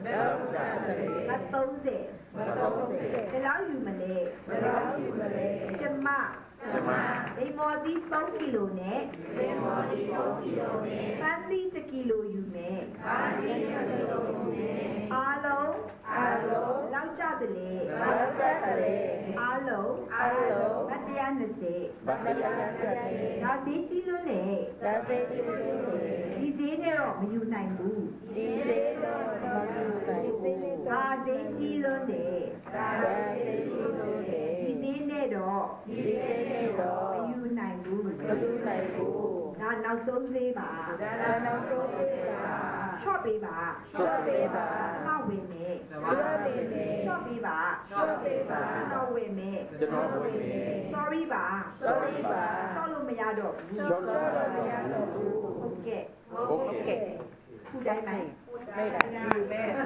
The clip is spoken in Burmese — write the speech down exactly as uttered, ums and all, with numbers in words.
လောက်ကြတယ်မသုံးစေမသုံးစေဘယ်လောက်ယူမလဲဘယ်လောက်ယူမလဲကျမကျမဒီမော်ဒီသုံးကီလိုနဲ့ဒီမော်ဒီသုံးကီလိုနဲ့ပန်းသီးတစ်ကီလိုယူမယ်ပန်းသီးတစ်ကီလိုယူမယ်အားလုံးအားလုံးလောက်ကြတယ်လေလောက်ကြတယ်အားလုံးအားလုံးမတရားနှစ်စေမတရားနှစ်စေဒါသေးကြီးလို့လေဒါသေးကြီးလို့လေဒီသေးနဲ့တော့မယူနိုင်ဘူးဒီသေးတော့မယူနိုင်ဘူးဒါသေးကြီးလို့လေဒါသေးကြီးလို့လေဒီသေးနဲ့တော့ဒီသေးနဲ့တော့မယူနိုင်ဘူးမယူနိုင်ဘူးဒါနောက်ဆုံးသေးပါဒါနောက်ဆုံးသေးပါရှော့ပေးပါရှော့ပေးပါမဝင်နဲ့ရှော့ပေးမယ်ရှော့ပေးပါရှော့ပေးပါတော့ဝင်မယ်ကျွန်တော်ဝင်မယ် sorry ပါ sorry ပါရှော့လို့မရတော့ဘူးရှော့လို့မရတော့ဘူးဟုတ်ကဲ့ဟုတ်ကဲ့ခုတိုင်းနိုင်ไม่ได้ไม่ได้